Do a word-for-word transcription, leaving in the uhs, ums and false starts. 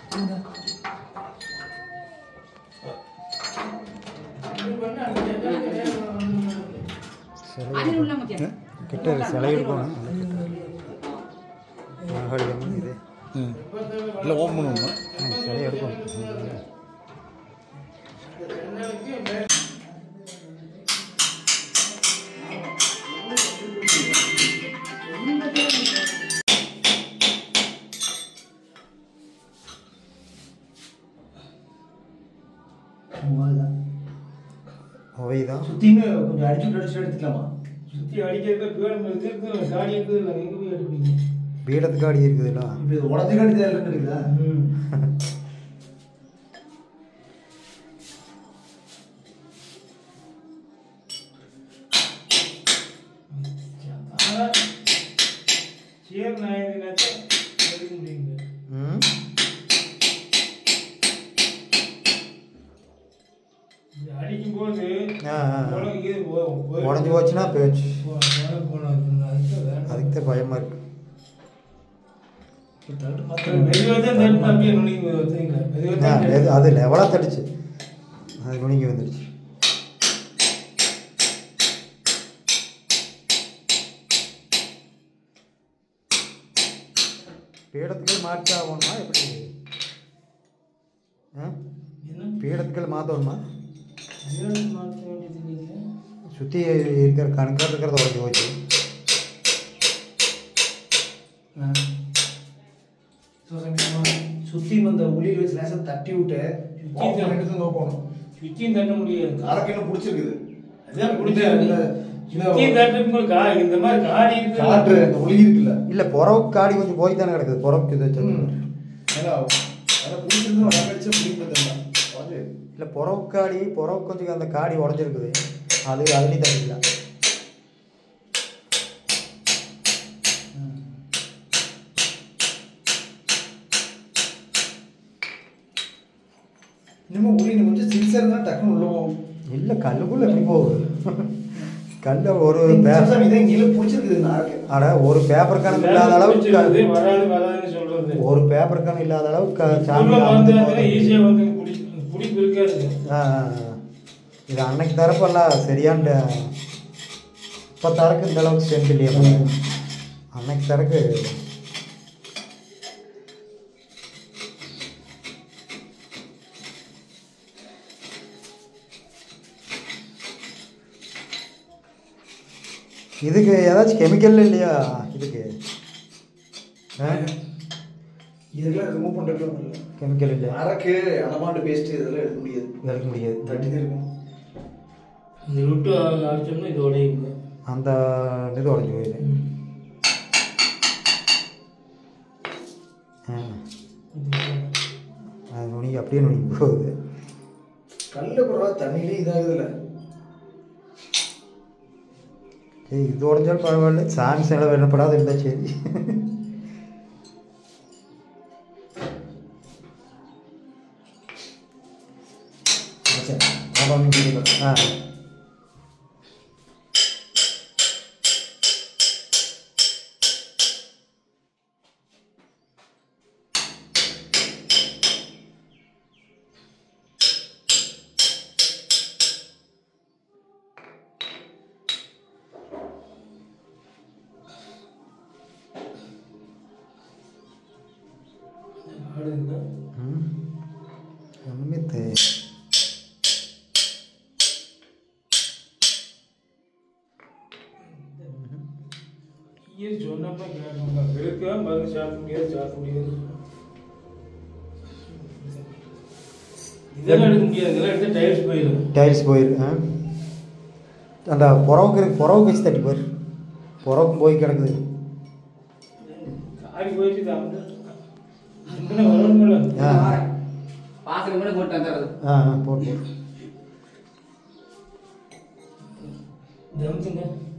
கிட்ட சிலை இருக்கணும் இது இல்லை ஓப்பன் பண்ணுவோம் சிலை எடுக்கணும். அவைதான் சுற்றியுமே கொஞ்சம் அடிச்சு அடிச்சு எடுத்துக்கலாமா? சுற்றி அடிக்கிறதுக்கு பீடம் இருக்குது, காடி இருக்குது, இல்லை எங்கே போய் எடுப்பீங்க? பீடத்து காடி இருக்குதுல்ல, இப்போ இது உடஞ்ச காடி தான் இருக்குதா? ம் சேர் நாயகனாச்சா எடுக்க முடியுங்க. ம் அடிக்கும் போது உடஞ்சி போச்சுன்னா போச்சு. அதுக்கு தான் பயமாக இருக்கு. அது லெவலாக தடிச்சு அது நுணுங்கி வந்துடுச்சு. பீடத்துக்கள் மாற்றி ஆகணுமா எப்படி? பீடத்துக்கள் மாற்றணுமா? சுற்றி இருக்கிற கணக்காக இருக்கிறத உடஞ்சி போச்சு. சுற்றி அந்த உளியில் வச்சு லேசாக தட்டி விட்டு எடுத்து நோக்கணும். சுற்றியும் தட்ட முடியாது, அரக்கு என்ன பிடிச்சிருக்குது. அதான் பிடிச்சது. சுற்றியும் தட்டும்போது கா இந்த மாதிரி காடி காற்று அந்த ஒளி இருக்குல்ல. இல்லை புறவுக்கு காடி கொஞ்சம் போய் தானே கிடக்குது. புறவுக்கு இது வச்சு ஏன்னா அதை பிடிச்சிருந்து அடிச்சா பிடிக்கிறது இல்லை. புறவுக்கு காடி புறவுக்கு கொஞ்சம் அந்த காடி உடஞ்சிருக்குது. அது அதுலேயும் தட்டிக்கல. இன்னமும் உளி கொஞ்சம் சின்சர் தான் டக்குன்னு உள்ள போகும். இல்லை கல்லுக்குள்ளே எப்படி போகுது? கல் ஒரு பிடிச்சிருக்குது. அட ஒரு பேப்பர் கணக்கு இல்லாத அளவுக்கு வராது வராதுன்னு சொல்றது. ஒரு பேப்பர் கணக்கு இல்லாத அளவுக்கு ஈஸியாக வந்து பிடிப்பு இருக்காது. இது அன்னைக்கு தரப்பெல்லாம் சரியான இப்போ தரக்கு இந்த அளவுக்கு ஸ்ட்ரென்த் இல்லையா? அன்னைக்கு தரக்கு இதுக்கு ஏதாச்சும் கெமிக்கல் இல்லையா? இதுக்கு இதெல்லாம் ரிமூவ் பண்ணுறது கெமிக்கல் இல்லையா? அரக்கு அனமாண்டு பேஸ்ட்டு இதெல்லாம் எடுக்க முடியாது. எடுக்க முடியாது. தட்டி தான் இருக்கும். இந்த விட்டு அடிச்சோம்னா இது உடையுங்க. அந்த இது உடஞ்சி போயிடுது. அது நுணுங்கி அப்படியே நுணுங்கி போகுது. கல்ல பரவாயில்ல, தண்ணியிலே இதாகுதுல்ல. ஏய் இது உடஞ்சாலும் பரவாயில்ல, சான்ஸ் எல்லாம் வேணப்படாது இருந்தால் சரி. ஆ ஒன்றுமே தே சொன்னோம்னா கேட்கணும். வெறுக்க மருந்து சாப்பிட முடியாது, சாப்பிட முடியாது. இதெல்லாம் எடுக்க முடியாது. இதெல்லாம் எடுத்து டைல்ஸ் போயிடும். டைல்ஸ் போயிடும். அந்த புறவுக்கு புறவுக்கு வச்சு தட்டி போயிரு. புறவுக்கும் போய் கிடக்குது. காடி போயிடுச்சு தான் வரணும்ல. ஆ பாசம் கூட போட்டு வந்துடுறது. ஆ போட்டு தம்சுங்க